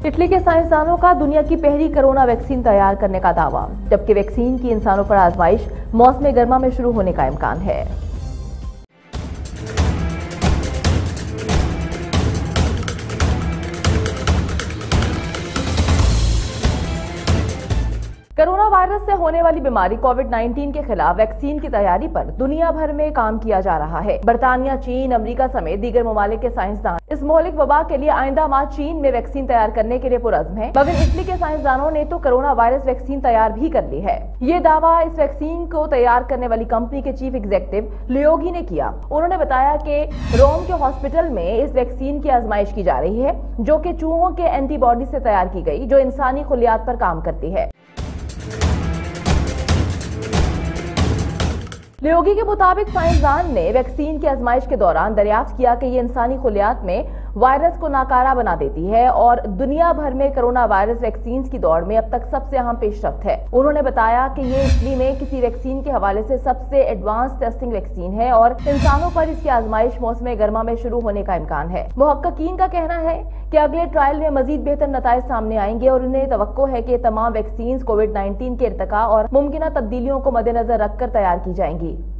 Italy के साइंसदानों का दुनिया की पहली कोरोना वैक्सीन तैयार करने का दावा, जबकि वैक्सीन की इंसानों पर आजमाइश मौसम गर्मा में शुरू होने का इम्कान है। कोरोना वायरस से होने वाली बीमारी कोविड-19 के खिलाफ वैक्सीन की तैयारी पर दुनिया भर में काम किया जा रहा है। बरतानिया, चीन, अमेरिका समेत दीगर ममालिक के साइंसदान इस मौलिक वबा के लिए आइंदा माह चीन में वैक्सीन तैयार करने के लिए पुरज़्म हैं। मगर इटली के साइंसदानों ने तो कोरोना वायरस वैक्सीन तैयार भी कर ली है। ये दावा इस वैक्सीन को तैयार करने वाली कंपनी के चीफ एग्जीक्यूटिव लियोगी ने किया। उन्होंने बताया कि रोम के हॉस्पिटल में इस वैक्सीन की आजमाइश की जा रही है, जो कि चूहों के एंटीबॉडी से तैयार की गई, जो इंसानी खुलियात पर काम करती है। लियोगी के मुताबिक साइंसदान ने वैक्सीन की आजमाइश के दौरान दरियाफ्त किया कि ये इंसानी खुलियात में वायरस को नाकारा बना देती है और दुनिया भर में कोरोना वायरस वैक्सीन की दौड़ में अब तक सबसे अहम पेशरफ्त है। उन्होंने बताया कि ये इटली में किसी वैक्सीन के हवाले से सबसे एडवांस टेस्टिंग वैक्सीन है और इंसानों पर इसकी आजमाइश मौसम गर्मा में शुरू होने का इम्कान है। मुहक्किकीन का कहना है कि अगले ट्रायल में मजीद बेहतर नताइज सामने आएंगे और उन्हें तवक्को है कि तमाम वैक्सीन कोविड-19 के इर्तिका और मुमकिन तब्दीलियों को मद्देनजर रखकर तैयार की जाएंगी।